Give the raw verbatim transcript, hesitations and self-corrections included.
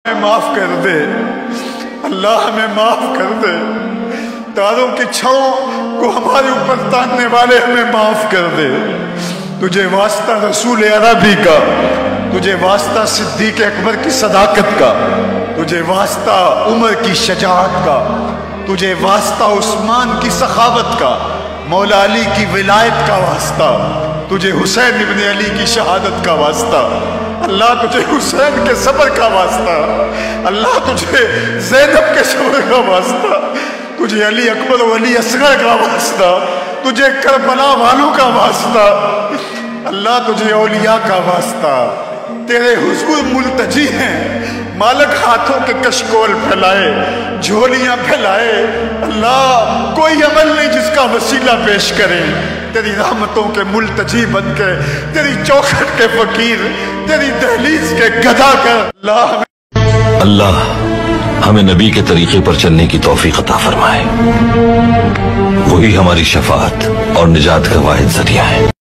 ہمیں معاف کر دے، اللہ ہمیں معاف کر دے، تاروں کی چھاؤں کو ہمارے اوپر تاننے والے ہمیں معاف کر دے۔ تجھے واسطہ رسول عربی کا، تجھے واسطہ صدیق اکبر کی صداقت کا، تجھے واسطہ عمر کی شجاعت کا، تجھے واسطہ عثمان کی سخاوت کا، مولا علی کی ولایت کا واسطہ، تجھے حسین ابن علی کی شہادت کا واسطہ، اللہ تجھے حسین کے صبر کا واسطہ، اللہ تجھے زینب کے صبر کا واسطہ، تجھے علی اکبر و علی اصغر کا واسطہ، تجھے کربلا والوں کا واسطہ، اللہ تجھے اولیاء کا واسطہ۔ تیرے حضور ملتجی ہیں، مالک ہاتھوں کے کشکول پھیلائے، جھولیاں پھیلائے، اللہ کوئی عمل نہیں جس کا وسیلہ پیش کرے، تیری رحمتوں کے ملتجی بن کے، تیری چوکھٹ کے فقیر، تیری دہلیز کے گدھا کر اللہ اللہ ہمیں نبی کے طریقے پر چلنے کی توفیق عطا فرمائے، وہی ہماری شفاعت اور نجات کا واحد ذریعہ ہے۔